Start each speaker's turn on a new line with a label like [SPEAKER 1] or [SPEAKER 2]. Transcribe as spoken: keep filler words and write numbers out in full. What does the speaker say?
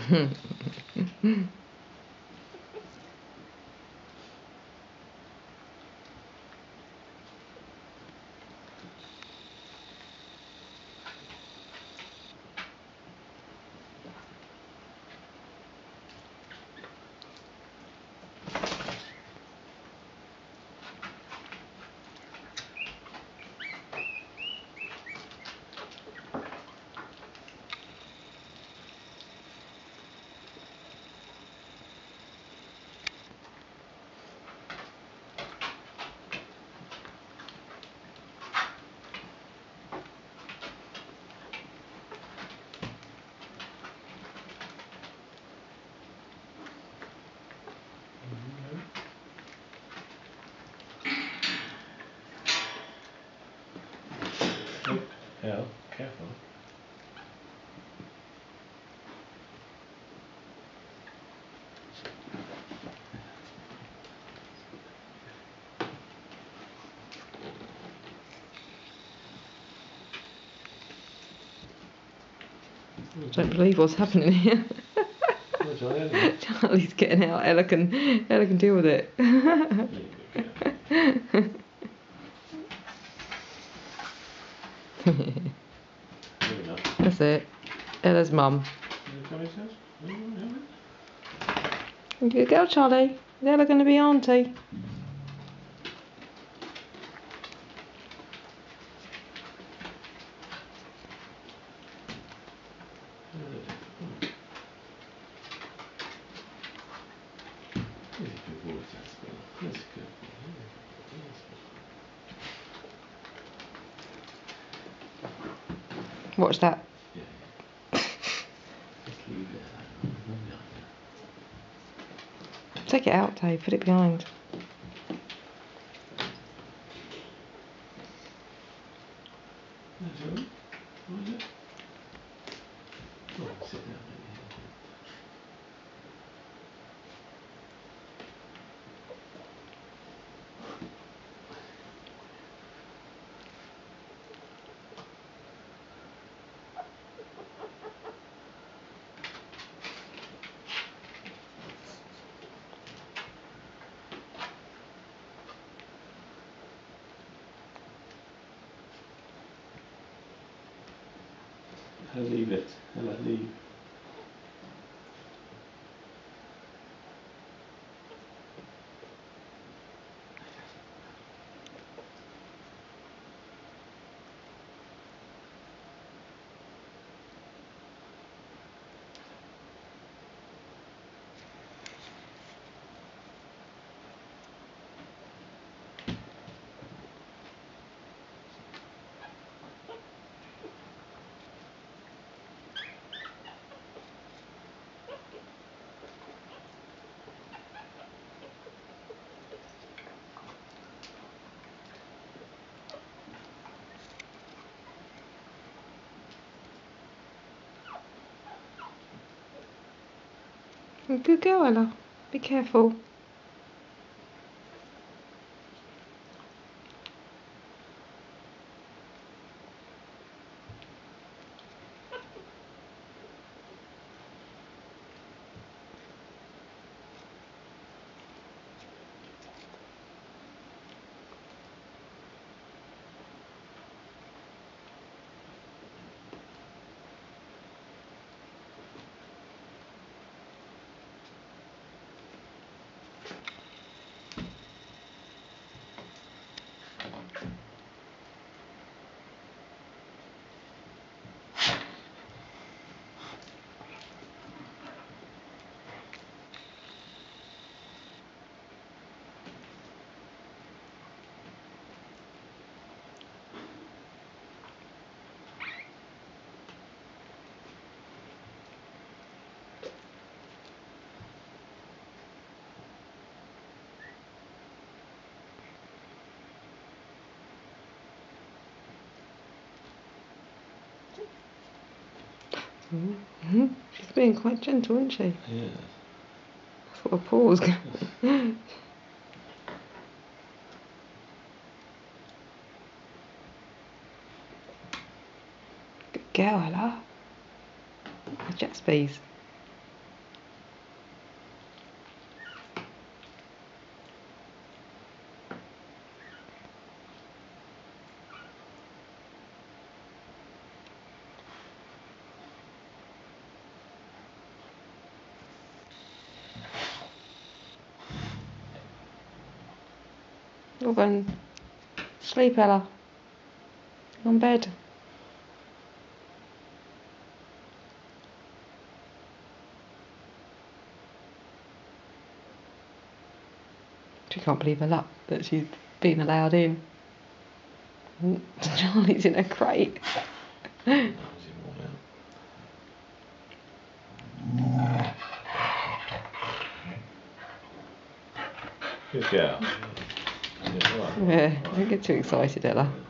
[SPEAKER 1] Oh, hell, careful.
[SPEAKER 2] Don't believe what's happening here.
[SPEAKER 1] Oh, Charlie,
[SPEAKER 2] Charlie's getting out. Ella can, Ella can deal with it. That's it. Ella's mum. Good girl, Charlie. Is Ella going to be auntie? Watch that. Take it out, Dave. Put it behind.
[SPEAKER 1] I'll leave it. I'll leave.
[SPEAKER 2] Good girl, Ella. Be careful. Mm-hmm. She's being quite gentle, isn't she?
[SPEAKER 1] Yeah.
[SPEAKER 2] That's what a pause. Good girl, Ella. The Jaspys. You're going to sleep, Ella. You're on bed. She can't believe her luck that she's been allowed in. Charlie's in a crate.
[SPEAKER 1] Good girl.
[SPEAKER 2] Yeah, don't get too excited, Ella.